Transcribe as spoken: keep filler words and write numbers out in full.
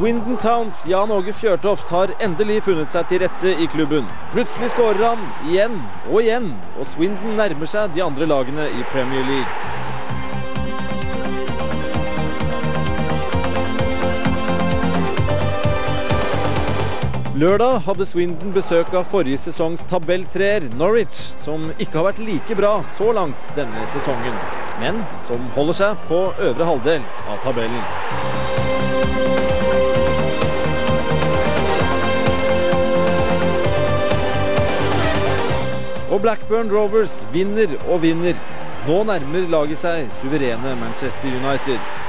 Swindon Towns Jan Åge Fjørtoft har endelig funnet seg til rette i klubben. Plutselig skårer han igjen og igjen, og Swindon nærmer seg de andre lagene i Premier League. Lørdag hadde Swindon besøk av forrige sesongs tabelltreer Norwich, som ikke har vært like bra så langt denne sesongen, men som holder seg på øvre halvdel av tabellen. Og Blackburn Rovers vinner og vinner. Nå nærmer laget seg suverene Manchester United.